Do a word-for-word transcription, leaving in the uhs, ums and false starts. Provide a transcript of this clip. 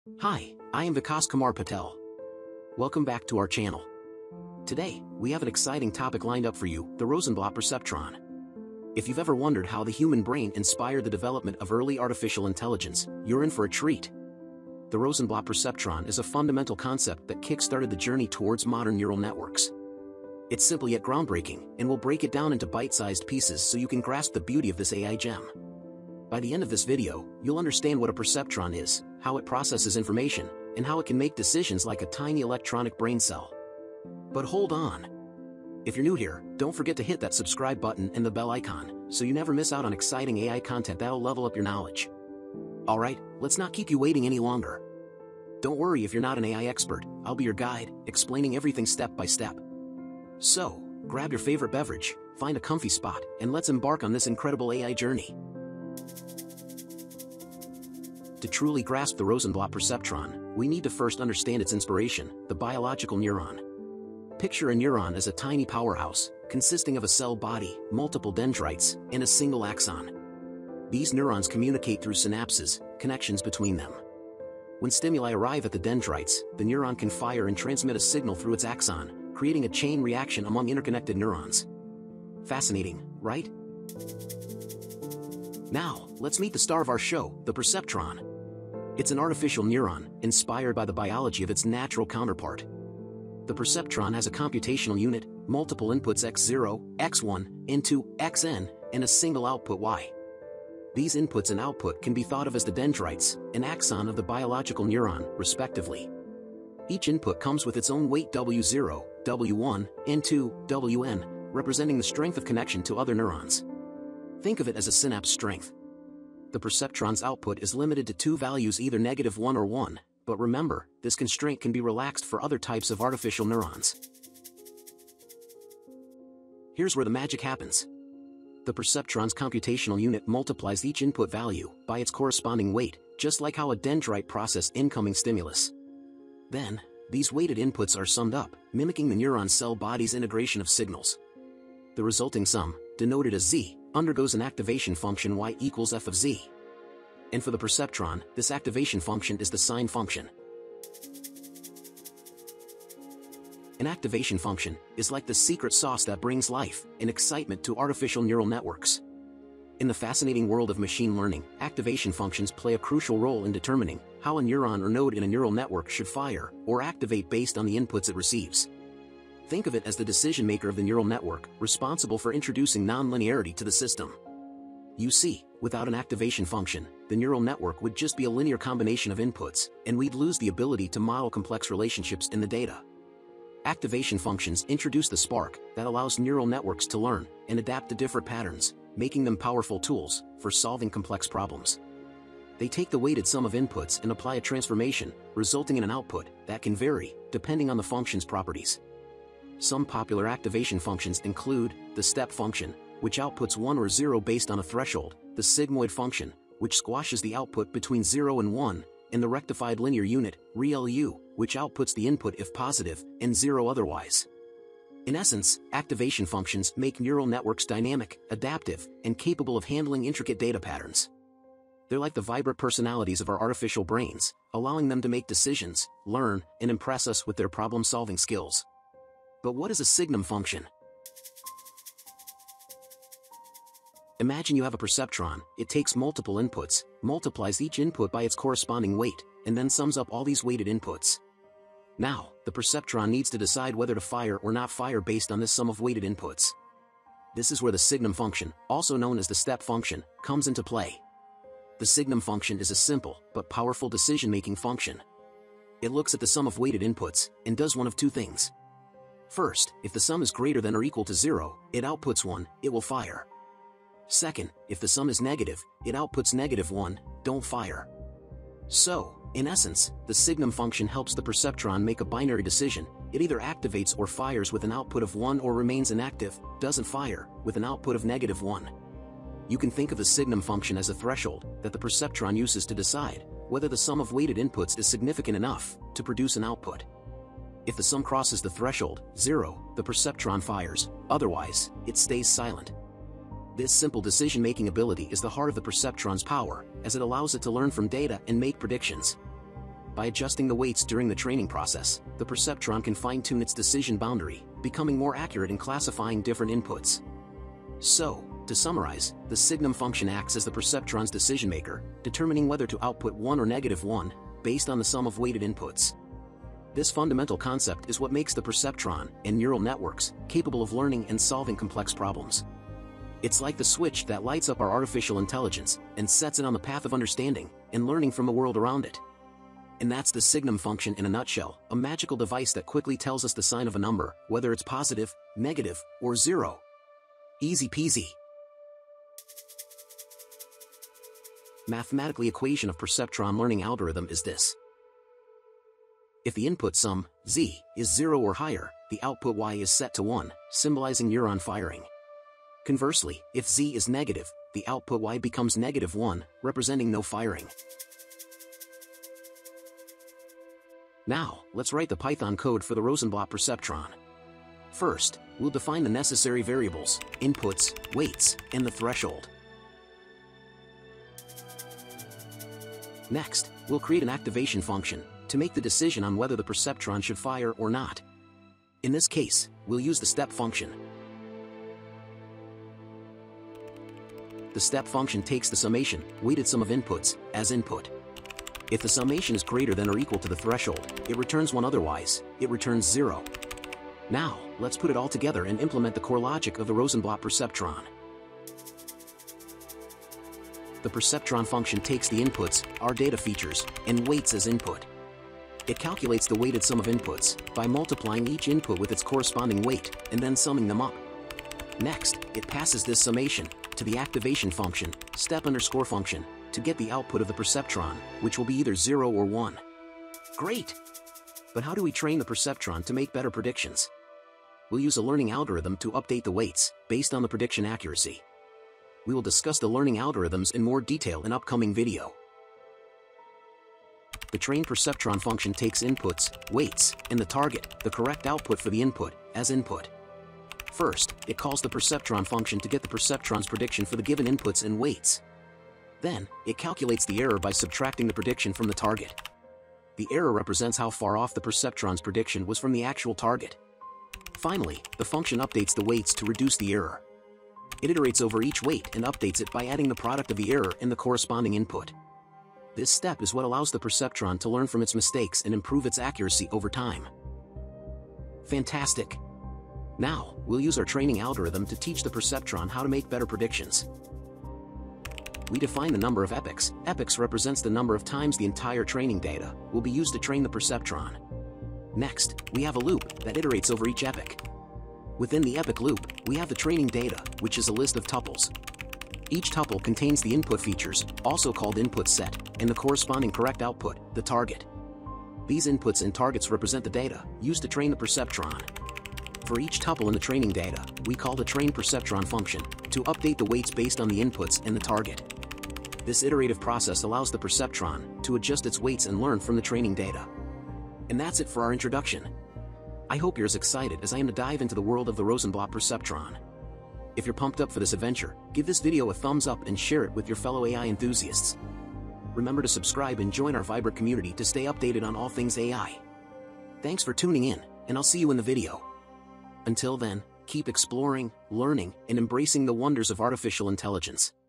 Hi, I am Vikas Kumar Patel. Welcome back to our channel. Today, we have an exciting topic lined up for you, the Rosenblatt Perceptron. If you've ever wondered how the human brain inspired the development of early artificial intelligence, you're in for a treat. The Rosenblatt Perceptron is a fundamental concept that kick-started the journey towards modern neural networks. It's simple yet groundbreaking, and we'll break it down into bite-sized pieces so you can grasp the beauty of this A I gem. By the end of this video, you'll understand what a perceptron is, how it processes information, and how it can make decisions like a tiny electronic brain cell. But hold on. If you're new here, don't forget to hit that subscribe button and the bell icon, so you never miss out on exciting A I content that'll level up your knowledge. Alright, let's not keep you waiting any longer. Don't worry if you're not an A I expert, I'll be your guide, explaining everything step by step. So, grab your favorite beverage, find a comfy spot, and let's embark on this incredible A I journey. To truly grasp the Rosenblatt Perceptron, we need to first understand its inspiration, the biological neuron. Picture a neuron as a tiny powerhouse, consisting of a cell body, multiple dendrites, and a single axon. These neurons communicate through synapses, connections between them. When stimuli arrive at the dendrites, the neuron can fire and transmit a signal through its axon, creating a chain reaction among interconnected neurons. Fascinating, right? Now, let's meet the star of our show, the perceptron. It's an artificial neuron, inspired by the biology of its natural counterpart. The perceptron has a computational unit, multiple inputs x zero, x one, into xn, and a single output y. These inputs and output can be thought of as the dendrites and axon of the biological neuron, respectively. Each input comes with its own weight w zero, w one, into wn, representing the strength of connection to other neurons. Think of it as a synapse strength. The perceptron's output is limited to two values, either negative one or one, but remember, this constraint can be relaxed for other types of artificial neurons. Here's where the magic happens. The perceptron's computational unit multiplies each input value by its corresponding weight, just like how a dendrite processes incoming stimulus. Then, these weighted inputs are summed up, mimicking the neuron cell body's integration of signals. The resulting sum, denoted as z, undergoes an activation function y equals f of z. And for the perceptron, this activation function is the sign function. An activation function is like the secret sauce that brings life and excitement to artificial neural networks. In the fascinating world of machine learning, activation functions play a crucial role in determining how a neuron or node in a neural network should fire or activate based on the inputs it receives. Think of it as the decision maker of the neural network, responsible for introducing nonlinearity to the system. You see, without an activation function, the neural network would just be a linear combination of inputs, and we'd lose the ability to model complex relationships in the data. Activation functions introduce the spark that allows neural networks to learn and adapt to different patterns, making them powerful tools for solving complex problems. They take the weighted sum of inputs and apply a transformation, resulting in an output that can vary depending on the function's properties. Some popular activation functions include the step function, which outputs one or zero based on a threshold, the sigmoid function, which squashes the output between zero and one, and the rectified linear unit, ReLU, which outputs the input if positive and zero otherwise. In essence, activation functions make neural networks dynamic, adaptive, and capable of handling intricate data patterns. They're like the vibrant personalities of our artificial brains, allowing them to make decisions, learn, and impress us with their problem-solving skills. But what is a Signum function? Imagine you have a perceptron. It takes multiple inputs, multiplies each input by its corresponding weight, and then sums up all these weighted inputs. Now, the perceptron needs to decide whether to fire or not fire based on this sum of weighted inputs. This is where the Signum function, also known as the step function, comes into play. The Signum function is a simple but powerful decision-making function. It looks at the sum of weighted inputs and does one of two things. First, if the sum is greater than or equal to zero, it outputs one, it will fire. Second, if the sum is negative, it outputs negative one, don't fire. So, in essence, the Signum function helps the perceptron make a binary decision. It either activates or fires with an output of one or remains inactive, doesn't fire, with an output of negative one. You can think of the Signum function as a threshold that the perceptron uses to decide whether the sum of weighted inputs is significant enough to produce an output. If the sum crosses the threshold, zero, the perceptron fires, otherwise, it stays silent. This simple decision-making ability is the heart of the perceptron's power, as it allows it to learn from data and make predictions. by adjusting the weights during the training process, the perceptron can fine-tune its decision boundary, becoming more accurate in classifying different inputs. So, to summarize, the Signum function acts as the perceptron's decision maker, determining whether to output one or negative one, based on the sum of weighted inputs. This fundamental concept is what makes the perceptron and neural networks capable of learning and solving complex problems. It's like the switch that lights up our artificial intelligence and sets it on the path of understanding and learning from the world around it. And that's the Signum function in a nutshell, a magical device that quickly tells us the sign of a number, whether it's positive, negative, or zero. Easy peasy. Mathematical equation of perceptron learning algorithm is this. If the input sum, z, is zero or higher, the output y is set to one, symbolizing neuron firing. Conversely, if z is negative, the output y becomes negative one, representing no firing. Now, let's write the Python code for the Rosenblat Perceptron. First, we'll define the necessary variables, inputs, weights, and the threshold. Next, we'll create an activation function to make the decision on whether the perceptron should fire or not. In this case, we'll use the step function. The step function takes the summation, weighted sum of inputs, as input. If the summation is greater than or equal to the threshold, it returns one, otherwise, it returns zero. Now, let's put it all together and implement the core logic of the Rosenblat Perceptron. The perceptron function takes the inputs, our data features, and weights as input. It calculates the weighted sum of inputs by multiplying each input with its corresponding weight and then summing them up. Next, it passes this summation to the activation function, step underscore function, to get the output of the perceptron, which will be either zero or one. Great! But how do we train the perceptron to make better predictions? We'll use a learning algorithm to update the weights based on the prediction accuracy. We will discuss the learning algorithms in more detail in upcoming video. The train perceptron function takes inputs, weights, and the target, the correct output for the input, as input. First, it calls the perceptron function to get the perceptron's prediction for the given inputs and weights. Then, it calculates the error by subtracting the prediction from the target. The error represents how far off the perceptron's prediction was from the actual target. Finally, the function updates the weights to reduce the error. It iterates over each weight and updates it by adding the product of the error and the corresponding input. This step is what allows the perceptron to learn from its mistakes and improve its accuracy over time. Fantastic! Now, we'll use our training algorithm to teach the perceptron how to make better predictions. We define the number of epochs. Epochs represents the number of times the entire training data will be used to train the perceptron. Next, we have a loop that iterates over each epoch. Within the epoch loop, we have the training data, which is a list of tuples. Each tuple contains the input features, also called input set, and the corresponding correct output, the target. These inputs and targets represent the data used to train the perceptron. For each tuple in the training data, we call the train perceptron function to update the weights based on the inputs and the target. This iterative process allows the perceptron to adjust its weights and learn from the training data. And that's it for our introduction. I hope you're as excited as I am to dive into the world of the Rosenblat Perceptron. If you're pumped up for this adventure, give this video a thumbs up and share it with your fellow A I enthusiasts. Remember to subscribe and join our vibrant community to stay updated on all things A I. Thanks for tuning in, and I'll see you in the video. Until then, keep exploring, learning, and embracing the wonders of artificial intelligence.